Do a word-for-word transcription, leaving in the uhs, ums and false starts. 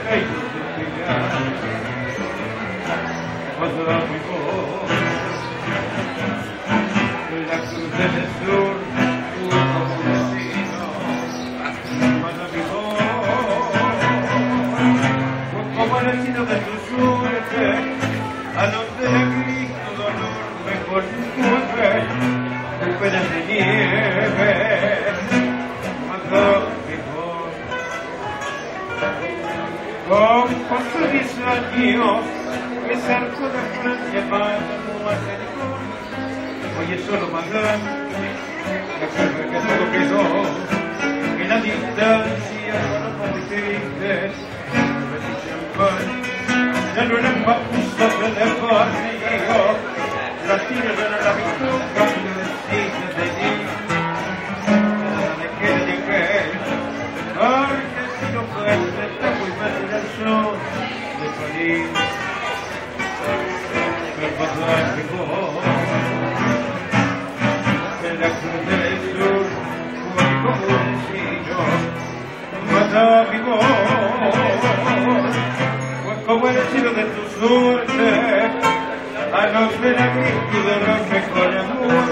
sei giustificata quando la fui fuori la cruz del sur tuvo como destino cuando mi voz como el destino de tu suerte a nombre de Cristo dolor mejor disculpe penas de nieve cuando mi voz con cuánto dice a Dios que cerco de Francia más muerte de cor hoy es solo más grande la carga que todo quedó en la distancia con los más tristes ya no eran más justos de conmigo las tiras de la virtud cambio de sitio de ti nada de que de que porque si no fuese está muy mal en el sol de París el pasaje vos de la cruz del sur fue como un destino mata mi voz fue como el cielo de tu suerte a los de la virtud de los mejores amores